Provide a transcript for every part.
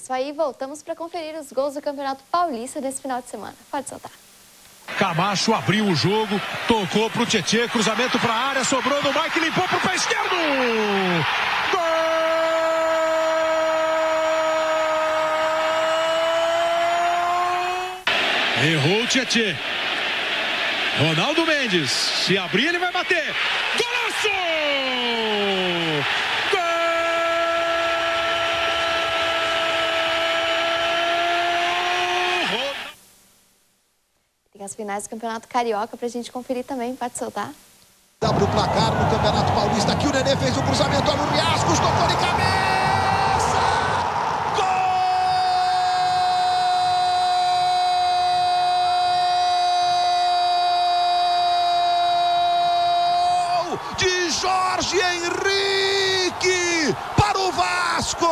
isso aí, voltamos para conferir os gols do Campeonato Paulista desse final de semana. Pode soltar. Camacho abriu o jogo, tocou pro Tietê, cruzamento para a área, sobrou no Mike, limpou pro pé esquerdo. Gol! Errou o Tietê. Ronaldo Mendes, se abrir ele vai bater. Golaço! Tem as finais do Campeonato Carioca pra gente conferir também, pode soltar. Dá pro placar no Campeonato Paulista, aqui o Nenê fez o cruzamento, olha o Riascos, tocou de cabeça! Gol de Jorge Henrique para o Vasco!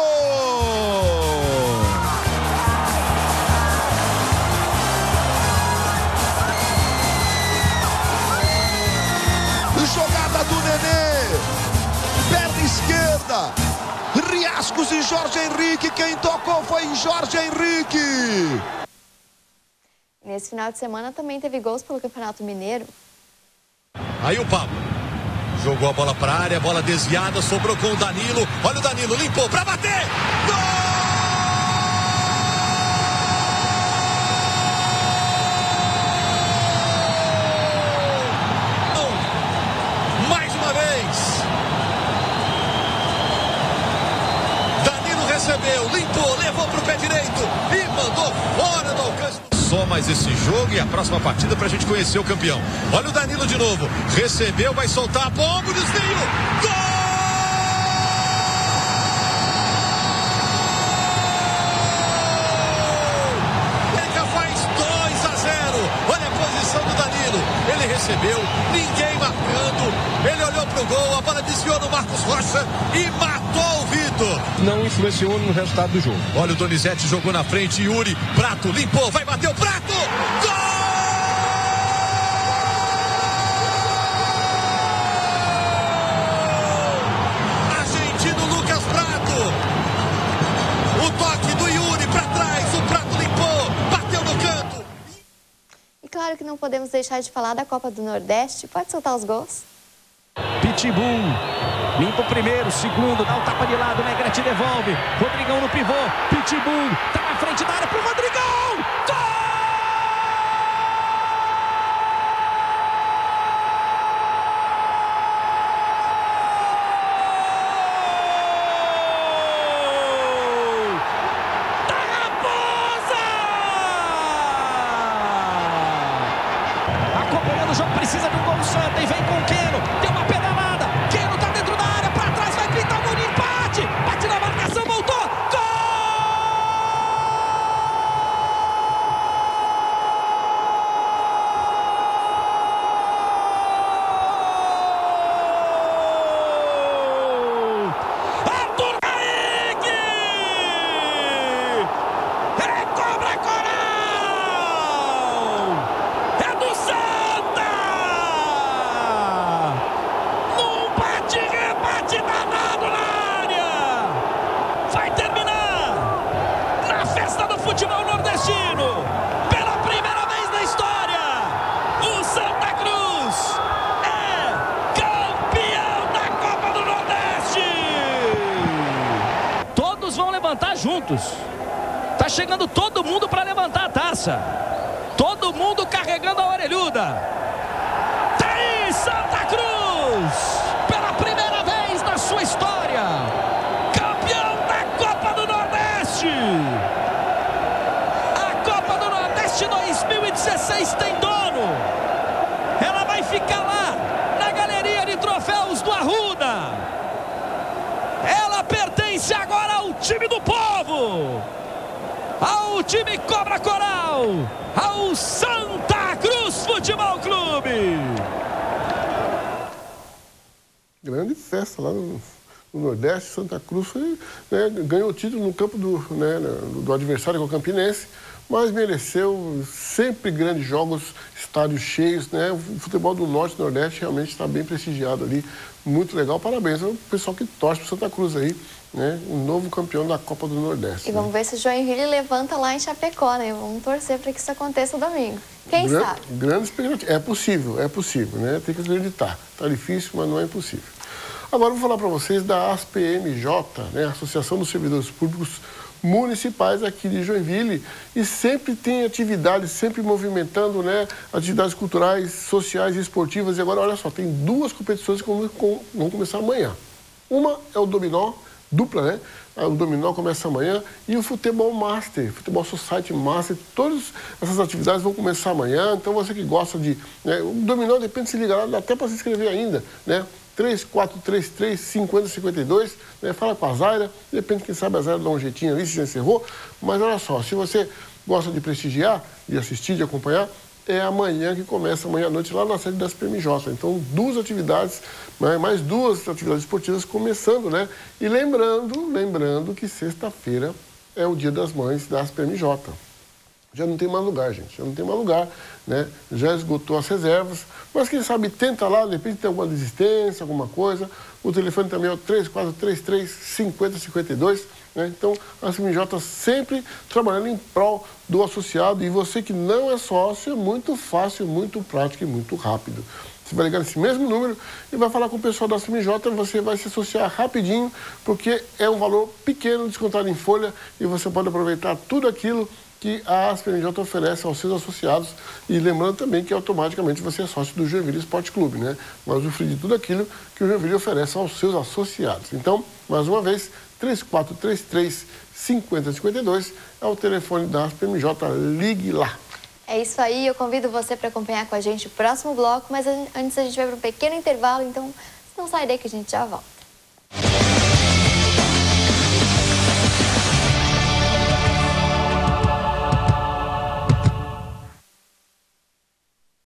Jogada do Nenê, perna esquerda, Riascos e Jorge Henrique, quem tocou foi Jorge Henrique. Nesse final de semana também teve gols pelo Campeonato Mineiro. Aí o Pablo jogou a bola para a área, bola desviada, sobrou com o Danilo, olha o Danilo, limpou para bater, gol! Recebeu, limpou, levou pro pé direito e mandou fora do alcance. Só mais esse jogo e a próxima partida pra gente conhecer o campeão. Olha o Danilo de novo, recebeu, vai soltar a bomba, o desvio, gol! Ele já faz 2-0, olha a posição do Danilo, ele recebeu, ninguém marcando, ele olhou pro gol, a bola desviou no Marcos Rocha e matou o Vitor. Não influenciou no resultado do jogo. Olha o Donizete, jogou na frente, Yuri, Prato, limpou, vai bater o Prato! Gol! Argentino Lucas Prato. O toque do Yuri para trás, o Prato limpou, bateu no canto. E claro que não podemos deixar de falar da Copa do Nordeste. Pode soltar os gols? Pitbull, limpa o primeiro, segundo, dá um tapa de lado, Negrete devolve, Rodrigão no pivô, Pitbull, tá na frente da área pro Rodrigão, gol! Da Raposa! Acompanhando o jogo, precisa de um gol Santa e vem com o Queno, deu uma pedalada, Queno tá dentro da área, pra trás, vai pintar o gol de empate, bate na marcação, voltou, gol! Arthur Kaique! É Cobra Coral! É do Santa! Num bate-rebate danado na área! Vai terminar na festa do futebol nordestino! Pela primeira vez na história, o Santa Cruz é campeão da Copa do Nordeste! Todos vão levantar juntos. Tá chegando todo mundo para levantar a taça. Todo mundo carregando a orelhuda. Tá aí Santa Cruz, pela primeira vez na sua história, campeão da Copa do Nordeste. A Copa do Nordeste 2016 tem dono. Ela vai ficar lá na galeria de troféus do Arruda. Ela pertence agora ao time do povo, ao time Cobra Coral, ao Santa Cruz Futebol Clube. Grande festa lá no Nordeste. Santa Cruz foi, né, ganhou o título no campo do adversário, que é o Campinense, mas mereceu sempre grandes jogos, estádios cheios, né? O futebol do Norte e Nordeste realmente está bem prestigiado ali, muito legal. Parabéns ao pessoal que torce para Santa Cruz aí, né, um novo campeão da Copa do Nordeste. E vamos ver se o Joinville levanta lá em Chapecó, né? Vamos torcer para que isso aconteça domingo. Quem sabe? Grande expectativa. É possível, né? Tem que acreditar. Tá difícil, mas não é impossível. Agora eu vou falar para vocês da ASPMJ, né? Associação dos Servidores Públicos Municipais aqui de Joinville, e sempre tem atividades, sempre movimentando, né, atividades culturais, sociais e esportivas. E agora, olha só, tem 2 competições que vão começar amanhã. Uma é o dominó, dupla, né? O dominó começa amanhã, e o Futebol Master, Futebol Society Master, todas essas atividades vão começar amanhã. Então você que gosta de... né, o dominó, depende, se liga lá, dá até para se inscrever ainda, né? 3433-5052, né? Fala com a Zaira, de repente, quem sabe a Zaira dá um jeitinho ali, se já encerrou. Mas olha só, se você gosta de prestigiar, de assistir, de acompanhar, é amanhã que começa, amanhã à noite, lá na sede da ASPMJ. Então, 2 atividades, mais 2 atividades esportivas começando, né? E lembrando que sexta-feira é o Dia das Mães da ASPMJ. Já não tem mais lugar, gente, já não tem mais lugar, né? Já esgotou as reservas, mas quem sabe tenta lá, de repente tem alguma desistência, alguma coisa. O telefone também é o 3433-5052, né? Então, a ASPMJ sempre trabalhando em prol do associado, e você que não é sócio, é muito fácil, muito prático e muito rápido. Você vai ligar nesse mesmo número e vai falar com o pessoal da ASPMJ, você vai se associar rapidinho, porque é um valor pequeno, descontado em folha, e você pode aproveitar tudo aquilo que a ASPMJ oferece aos seus associados. E lembrando também que automaticamente você é sócio do Joinville Esporte Clube, né? Vai usufruir de tudo aquilo que o Joinville oferece aos seus associados. Então, mais uma vez, 3433-5052 é o telefone da ASPMJ, ligue lá. É isso aí, eu convido você para acompanhar com a gente o próximo bloco, mas antes a gente vai para um pequeno intervalo, então não sai daí que a gente já volta.